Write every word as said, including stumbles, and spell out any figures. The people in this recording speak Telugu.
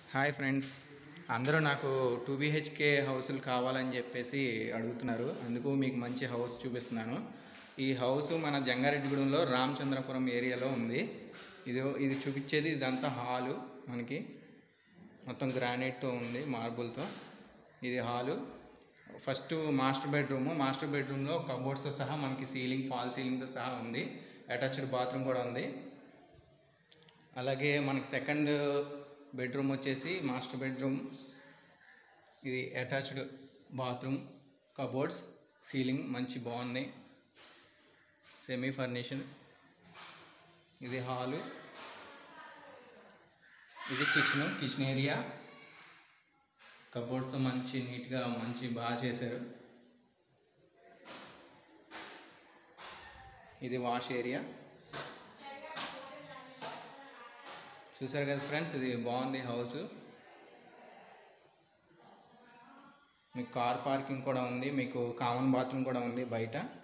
హాయ్ ఫ్రెండ్స్, అందరూ నాకు టూ బీహెచ్కే హౌస్లు కావాలని చెప్పేసి అడుగుతున్నారు. అందుకు మీకు మంచి హౌస్ చూపిస్తున్నాను. ఈ హౌస్ మన జంగారెడ్డిగూడెంలో రామచంద్రపురం ఏరియాలో ఉంది. ఇది ఇది చూపించేది ఇదంతా హాలు. మనకి మొత్తం గ్రానైట్తో ఉంది, మార్బుల్తో. ఇది hall. First master bedroom. Master బెడ్రూమ్లో కబోర్డ్స్తో సహా మనకి సీలింగ్, ఫాల్ సీలింగ్తో సహా ఉంది. అటాచ్డ్ బాత్రూమ్ కూడా ఉంది. అలాగే మనకి సెకండ్ బెడ్రూమ్ వచ్చేసి మాస్టర్ బెడ్రూమ్. ఇది అటాచ్డ్ బాత్రూమ్, కబోర్డ్స్, సీలింగ్ మంచి బాగున్నాయి, సెమీ ఫర్నిషన్. ఇది హాలు. ఇది కిచెన్ కిచెన్ ఏరియా. కబోర్డ్స్తో మంచి నీట్గా మంచి బాగా చేశారు. ఇది వాష్ ఏరియా. చూసారు కదా ఫ్రెండ్స్, ఇది బాగుంది హౌస్. మీకు కార్ పార్కింగ్ కూడా ఉంది, మీకు కామన్ బాత్రూమ్ కూడా ఉంది బయట.